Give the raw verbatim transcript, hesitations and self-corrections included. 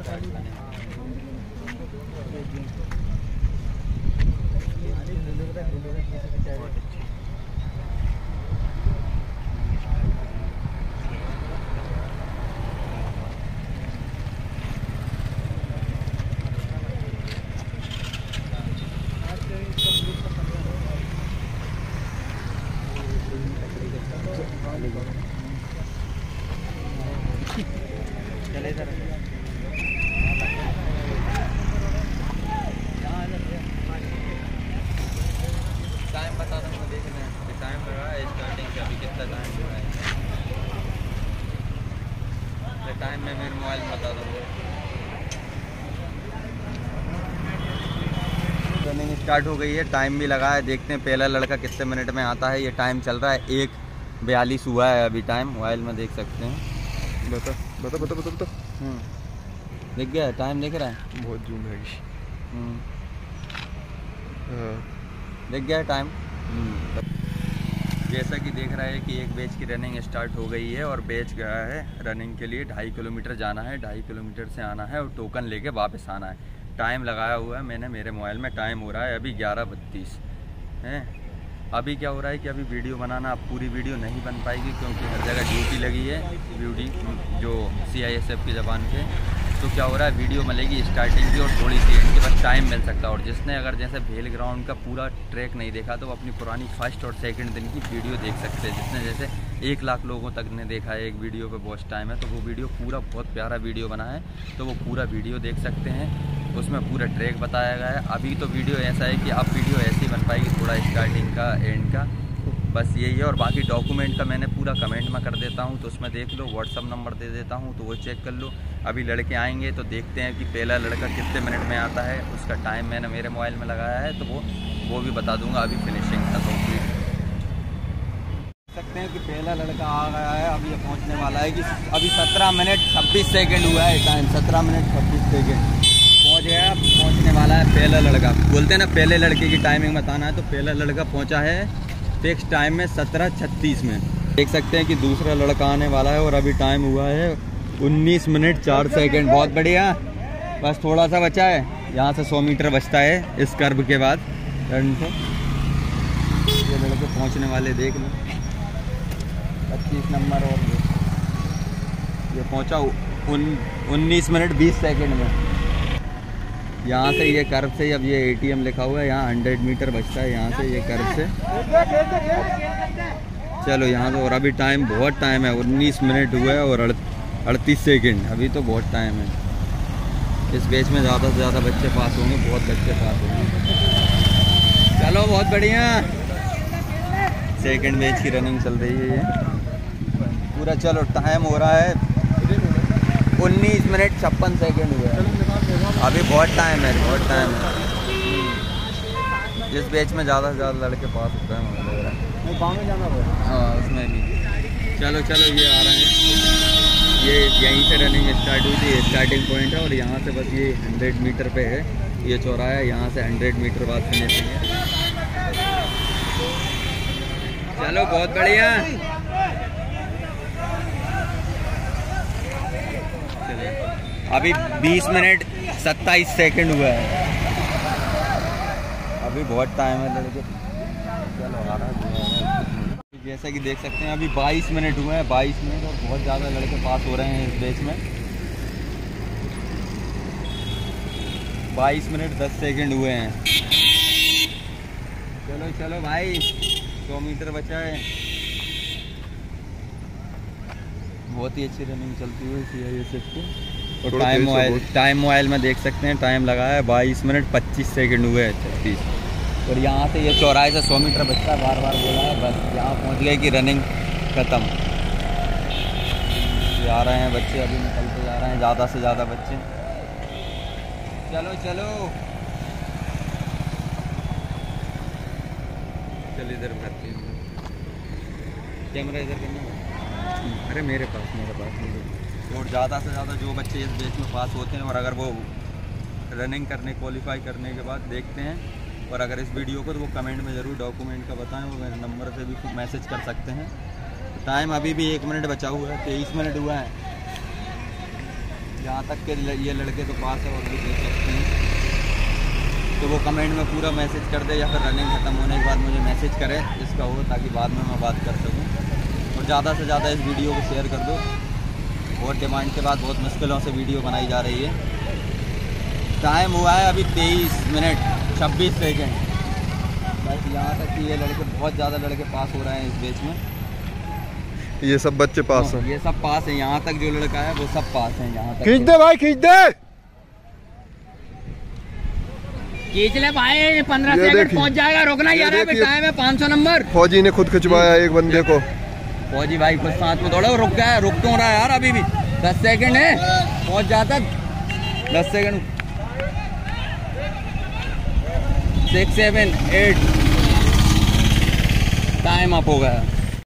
चले इधर टाइम बता दूँगा, देख लें टाइम लगा है स्टार्टिंग से अभी कितना टाइम हुआ है। टाइम में मेरे मोबाइल में बता दूँगा। रनिंग स्टार्ट हो गई है, टाइम भी लगा है, देखते हैं पहला लड़का कितने मिनट में आता है। ये टाइम चल रहा है एक बयालीस हुआ है अभी टाइम, मोबाइल में देख सकते हैं। बता बता बता बता बता दिख गया टाइम, दिख रहा है, बहुत जूम है। दिख गया टाइम। जैसा कि देख रहा है कि एक बैच की रनिंग स्टार्ट हो गई है और बैच गया है रनिंग के लिए ढाई किलोमीटर जाना है, ढाई किलोमीटर से आना है और टोकन लेके वापस आना है। टाइम लगाया हुआ है मैंने मेरे मोबाइल में, टाइम हो रहा है अभी ग्यारह बत्तीस है। अभी क्या हो रहा है कि अभी वीडियो बनाना, अब पूरी वीडियो नहीं बन पाएगी क्योंकि हर जगह ड्यूटी लगी है, ड्यूटी जो सी आई एस एफ की ज़बान के। तो क्या हो रहा है, वीडियो मिलेगी स्टार्टिंग की और थोड़ी सी एंड की, बस टाइम मिल सकता है। और जिसने अगर जैसे भेल ग्राउंड का पूरा ट्रैक नहीं देखा तो वो अपनी पुरानी फर्स्ट और सेकंड दिन की वीडियो देख सकते हैं। जिसने जैसे एक लाख लोगों तक ने देखा है एक वीडियो पे वॉच टाइम है, तो वो वीडियो पूरा बहुत प्यारा वीडियो बना है, तो वो पूरा वीडियो देख सकते हैं। उसमें पूरा ट्रैक बताया गया है। अभी तो वीडियो ऐसा है कि अब वीडियो ऐसी बन पाएगी, थोड़ा स्टार्टिंग का एंड का, बस यही है। और बाकी डॉक्यूमेंट का मैंने पूरा कमेंट में कर देता हूँ, तो उसमें देख लो, व्हाट्सअप नंबर दे देता हूँ तो वो चेक कर लो। अभी लड़के आएंगे तो देखते हैं कि पहला लड़का कितने मिनट में आता है, उसका टाइम मैंने मेरे मोबाइल में लगाया है, तो वो वो भी बता दूंगा अभी फिनिशिंग का कंप्लीट। देख सकते हैं कि पहला लड़का आ गया है, अभी ये पहुँचने वाला है कि अभी सत्रह मिनट छब्बीस सेकेंड हुआ है टाइम, सत्रह मिनट छब्बीस सेकेंड पहुँच गया, पहुँचने वाला है पहला लड़का। बोलते हैं ना पहले लड़के की टाइमिंग बताना है, तो पहला लड़का पहुँचा है फिक्स टाइम में सत्रह छत्तीस में। देख सकते हैं कि दूसरा लड़का आने वाला है और अभी टाइम हुआ है उन्नीस मिनट चार सेकंड। बहुत बढ़िया, बस थोड़ा सा बचा है, यहाँ से सौ मीटर बचता है इस कर्व के बाद टर्न से। ये लड़के पहुँचने वाले देख लो, पच्चीस नंबर और ये पहुँचा उन्नीस मिनट बीस सेकेंड में। यहाँ से ये कर्व से, अब ये ए टी एम लिखा हुआ है, यहाँ हंड्रेड मीटर बचता है यहाँ से ये कर्व से। चलो यहाँ से, और अभी टाइम बहुत टाइम है, उन्नीस मिनट हुआ है और अड़तीस सेकंड, अभी तो बहुत टाइम है। इस बैच में ज़्यादा से ज़्यादा बच्चे पास होंगे, बहुत बच्चे पास होंगे। चलो बहुत बढ़िया, सेकंड बैच की रनिंग चल रही है ये पूरा। चलो टाइम हो रहा है उन्नीस मिनट छप्पन सेकेंड हुआ है, अभी बहुत टाइम है, बहुत टाइम है। जिस बैच में ज़्यादा से ज़्यादा लड़के पास होते हैं नहीं गाँव में जाना पड़ेगा, हाँ उसमें भी। चलो चलो ये आ रहे हैं, ये यहीं से रनिंग स्टार्ट हुई थी, स्टार्टिंग पॉइंट है और यहाँ से बस ये हंड्रेड मीटर पे है ये चौराहा है, यहाँ से हंड्रेड मीटर बाद फिनिशिंग है। चलो बहुत बढ़िया, अभी बीस मिनट सत्ताईस सेकंड हुआ है, अभी बहुत टाइम है लड़के। चलो आ रहा है, जैसा कि देख सकते हैं अभी बाईस मिनट हुए हैं, बाईस मिनट और बहुत ज़्यादा लड़के पास हो रहे हैं इस बैच में। बाईस मिनट दस सेकंड हुए हैं। चलो चलो भाई, सौ मीटर बचा है। बहुत ही अच्छी रनिंग चलती हुई सी आई एस एफ की। और टाइम मोबाइल टाइम मोबाइल में देख सकते हैं, टाइम लगा है बाईस मिनट पच्चीस सेकंड हुए हैं, छत्तीस। और यहाँ से ये चौराहे से सौ मीटर बचता है, बार बार बोला है, बस यहाँ पहुँच गए कि रनिंग ख़त्म। ये आ रहे हैं बच्चे, अभी निकलते जा रहे हैं ज़्यादा से ज़्यादा बच्चे। चलो चलो चल इधर भरती हूँ, कैमरा इधर करना। अरे मेरे पास मेरे पास मेरे और ज़्यादा से ज़्यादा जो बच्चे इस बैच में पास होते हैं और अगर वो रनिंग करने क्वालिफाई करने के बाद देखते हैं, और अगर इस वीडियो को तो वो कमेंट में ज़रूर डॉक्यूमेंट का बताएं, वो मेरे नंबर से भी मैसेज कर सकते हैं। टाइम अभी भी एक मिनट बचा हुआ है, तेईस मिनट हुआ है। यहाँ तक के ये लड़के तो पास है और भी देख सकते हैं। तो वो कमेंट में पूरा मैसेज कर दे या फिर रनिंग ख़त्म होने के बाद मुझे मैसेज करे इसका हो, ताकि बाद में मैं बात कर सकूँ। और ज़्यादा से ज़्यादा इस वीडियो को शेयर कर दो। बहुत डिमांड के बाद बहुत मुश्किलों से वीडियो बनाई जा रही है। टाइम हुआ है अभी तेईस मिनट छब्बीस सेकेंड। बस यहाँ तक कि ये लड़के बहुत ज़्यादा लड़के पास हो रहे हैं इस बैच में। ये सब बच्चे पास हैं, ये सब पास है। यहाँ तक जो लड़का है वो सब पास है। यहाँ तक खींच दे भाई, खींच दे, खींच ले भाई। पंद्रह सेकंड पहुँच जाएगा, रुकना यार। अभी टाइम है पाँच सौ नंबर। फौजी ने खुद खिंचवाया एक बंदे को। फौजी भाई कुछ साथ में दौड़ा, रुक गया, रुक क्यों रहा है यार? अभी भी दस सेकंड है, पहुँच जाता। दस second, six seven eight, time up हो गया।